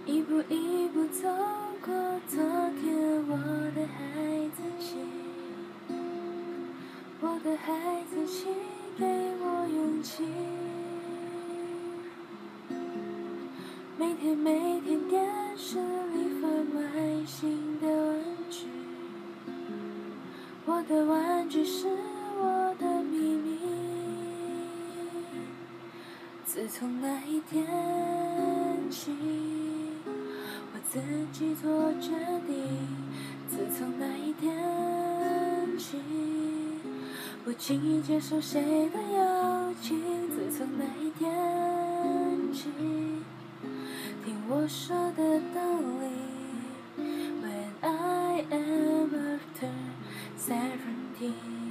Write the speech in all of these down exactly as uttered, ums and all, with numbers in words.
一步一步走过昨天，我的孩子气，我的孩子气，给我勇气。每天每天电视里贩卖新的玩具，我的玩具是我的秘密。自从那一天起，我自己做决定。自从那一天起，不轻易接受谁的邀请。自从那一天起，听我说的道理。When I am after seventeen。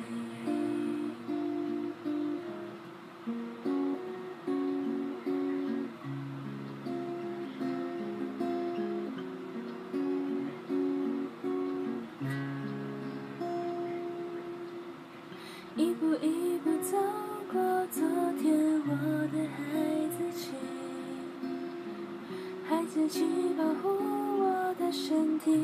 一步一步走过昨天，我的孩子气，孩子气保护我的身体。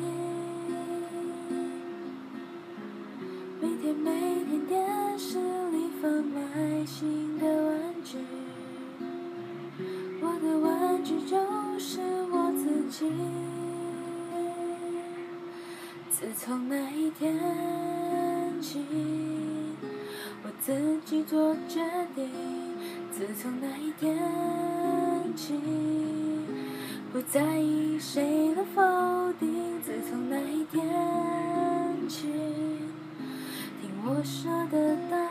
每天每天电视里贩卖新的玩具，我的玩具就是我自己。自从那一天起，我自己做决定。自从那一天起，不在意谁的否定。自从那一天起，听我说的道